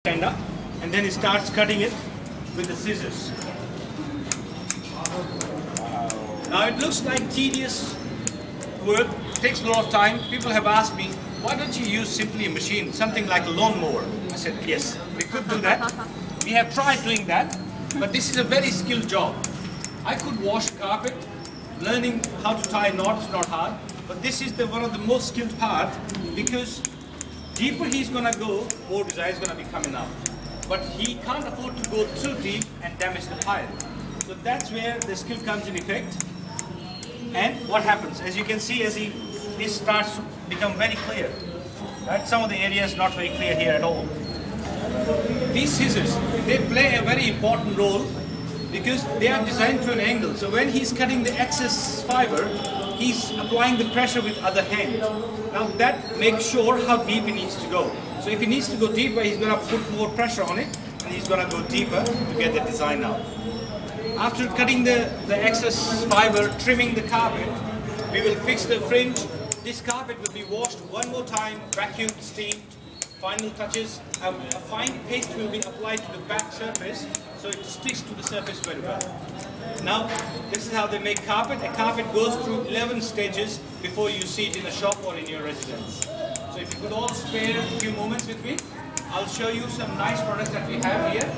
and then he starts cutting it with the scissors. Now it looks like tedious work, takes a lot of time. People have asked me, why don't you use simply a machine, something like a lawnmower? I said, yes, we could do that. We have tried doing that, but this is a very skilled job. I could wash carpet, learning how to tie knots is not hard, but this is one of the most skilled part, because deeper he's going to go, more design is going to be coming out. But he can't afford to go too deep and damage the pile. So that's where the skill comes in effect. And what happens, as you can see, as this starts to become very clear. Right? Some of the areas not very clear here at all. These scissors, they play a very important role because they are designed to an angle. So when he's cutting the excess fiber, he's applying the pressure with other hand. Now that makes sure how deep he needs to go. So if he needs to go deeper, he's going to put more pressure on it, and he's going to go deeper to get the design out. After cutting the excess fiber, trimming the carpet, we will fix the fringe. This carpet will be washed one more time, vacuumed, steamed, final touches. A fine paste will be applied to the back surface so it sticks to the surface very well. Now, this is how they make carpet. A carpet goes through 11 stages before you see it in a shop or in your residence. So if you could all spare a few moments with me, I'll show you some nice products that we have here.